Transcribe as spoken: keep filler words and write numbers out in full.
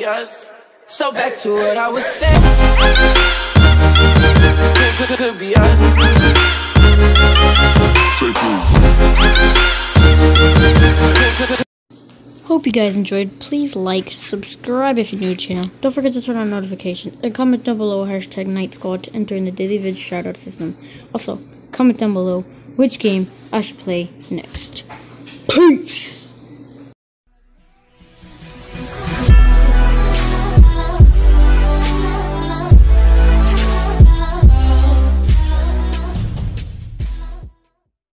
be us. So back to what I was saying. Could, could, could be us. Hope you guys enjoyed. Please like, subscribe if you're new to the channel. Don't forget to turn on notifications and comment down below hashtag Night Squad to enter in the Daily Vid shoutout system. Also, comment down below which game I should play next. Peace!